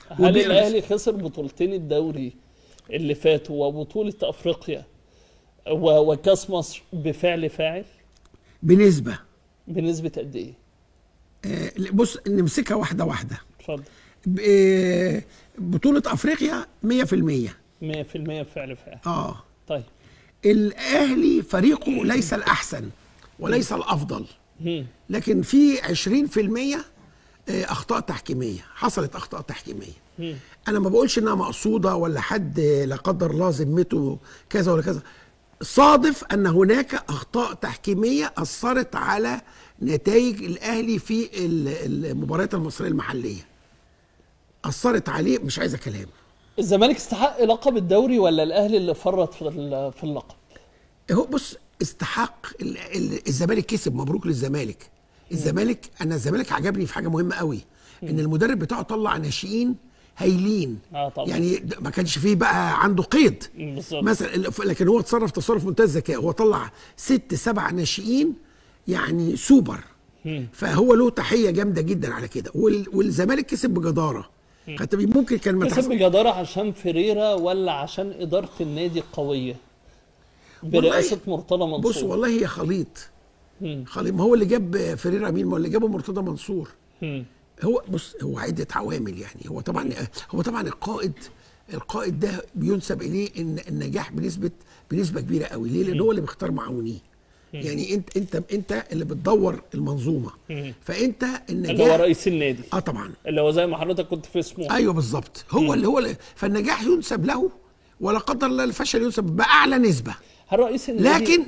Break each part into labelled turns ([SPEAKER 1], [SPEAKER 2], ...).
[SPEAKER 1] هل الاهلي خسر بطولتين الدوري اللي فاتوا وبطوله افريقيا وكاس مصر بفعل فاعل؟
[SPEAKER 2] بنسبه
[SPEAKER 1] قد ايه؟
[SPEAKER 2] بص نمسكها واحده واحده.
[SPEAKER 1] اتفضل.
[SPEAKER 2] بطوله افريقيا 100%
[SPEAKER 1] 100% فعل فاعل.
[SPEAKER 2] طيب الاهلي فريقه ليس الاحسن وليس الافضل، لكن في 20% اخطاء تحكيميه، حصلت اخطاء تحكيميه. انا ما بقولش انها مقصوده ولا حد لا قدر الله ذمته كذا ولا كذا، صادف ان هناك اخطاء تحكيميه اثرت على نتائج الاهلي في المباريات المصريه المحليه، اثرت عليه، مش عايزه كلام.
[SPEAKER 1] الزمالك استحق لقب الدوري ولا الاهلي اللي فرط في اللقب؟
[SPEAKER 2] هو بص استحق، الزمالك كسب، مبروك للزمالك. الزمالك، انا الزمالك عجبني في حاجه مهمه قوي، ان المدرب بتاعه طلع ناشئين هايلين.
[SPEAKER 1] طبعا.
[SPEAKER 2] يعني ما كانش فيه بقى عنده قيد
[SPEAKER 1] بالظبط
[SPEAKER 2] مثلا، لكن هو اتصرف تصرف منتهى الذكاء، هو طلع 6 7 ناشئين يعني سوبر. فهو له تحيه جامده جدا على كده، والزمالك كسب بجداره. ممكن كان ما
[SPEAKER 1] كسب بجداره عشان فيريرا ولا عشان اداره النادي القويه برئاسه مرتضى منصور؟
[SPEAKER 2] بص والله هي خليط. ما هو اللي جاب فيريرا مين؟ ما هو اللي جابه مرتضى منصور. هو بص هو عده عوامل يعني. هو طبعا القائد ده بينسب اليه ان النجاح بنسبه كبيره قوي. ليه؟ لان هو اللي بيختار معاونيه. يعني انت اللي بتدور المنظومه، فانت النجاح
[SPEAKER 1] اللي هو رئيس النادي.
[SPEAKER 2] طبعا
[SPEAKER 1] اللي هو زي ما حضرتك كنت في اسمه.
[SPEAKER 2] ايوه بالظبط. هو فالنجاح ينسب له، ولا قدر الله الفشل ينسب باعلى نسبه.
[SPEAKER 1] هل رئيس النادي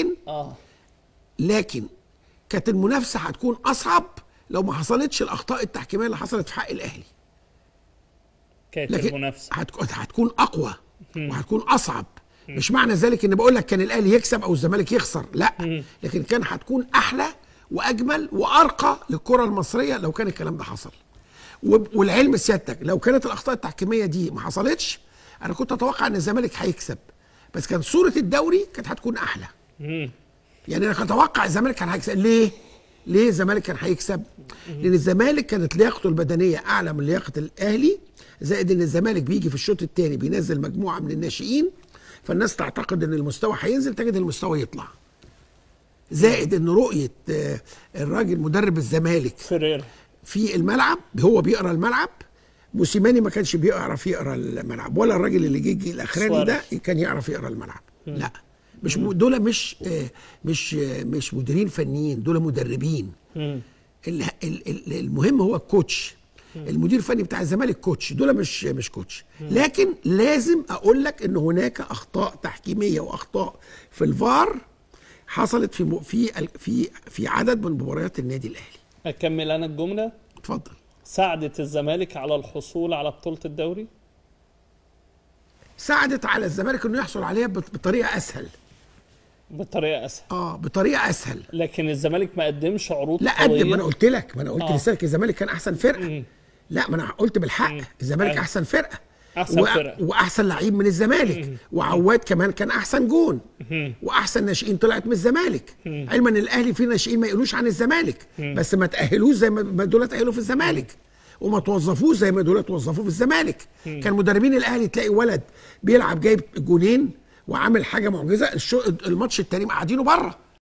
[SPEAKER 2] لكن كانت المنافسه هتكون اصعب لو ما حصلتش الاخطاء التحكيميه اللي حصلت في حق الاهلي.
[SPEAKER 1] كانت المنافسه
[SPEAKER 2] هتكون اقوى وهتكون اصعب. مش معنى ذلك ان بقول لك كان الاهلي يكسب او الزمالك يخسر، لا. لكن كان هتكون احلى واجمل وارقى للكره المصريه لو كان الكلام ده حصل. والعلم سيادتك لو كانت الاخطاء التحكيميه دي ما حصلتش، انا كنت اتوقع ان الزمالك هيكسب، بس كان صوره الدوري كانت هتكون احلى. يعني انا كنت اتوقع الزمالك كان هيكسب. ليه الزمالك كان هيكسب؟ لان الزمالك كانت لياقته البدنيه اعلى من لياقه الاهلي، زائد ان الزمالك بيجي في الشوط الثاني بينزل مجموعه من الناشئين، فالناس تعتقد ان المستوى هينزل، تجد المستوى يطلع. زائد ان رؤيه الراجل مدرب الزمالك
[SPEAKER 1] فيريرا
[SPEAKER 2] في الملعب، هو بيقرا الملعب. موسيماني ما كانش بيعرف يقرا الملعب، ولا الراجل اللي جه الاخراني ده كان يعرف يقرا الملعب. لا، مش دول مش مديرين فنيين، دول مدربين. المهم هو الكوتش. المدير الفني بتاع الزمالك كوتش، دول مش كوتش. لكن لازم اقول لك ان هناك اخطاء تحكيميه واخطاء في الفار حصلت في عدد من مباريات النادي الاهلي.
[SPEAKER 1] اكمل انا الجمله؟
[SPEAKER 2] اتفضل.
[SPEAKER 1] ساعدت الزمالك على الحصول على بطوله الدوري؟
[SPEAKER 2] ساعدت على الزمالك انه يحصل عليها بطريقه اسهل. بطريقه اسهل.
[SPEAKER 1] لكن الزمالك ما قدمش عروض
[SPEAKER 2] لا
[SPEAKER 1] قويه.
[SPEAKER 2] قدم. ما انا قلت لك لسانك الزمالك كان احسن فرقه. لا، ما انا قلت بالحق الزمالك احسن فرقه، واحسن لعيب من الزمالك. وعواد كمان كان احسن جون، واحسن ناشئين طلعت من الزمالك. علما ان الاهلي فيه ناشئين ما يقولوش عن الزمالك، بس ما تاهلوش زي ما دول تاهلوا في الزمالك، وما توظفوش زي ما دول توظفوا في الزمالك. كان مدربين الاهلي تلاقي ولد بيلعب جايب جونين وعامل حاجه معجزه، الماتش التاني قاعدينه بره.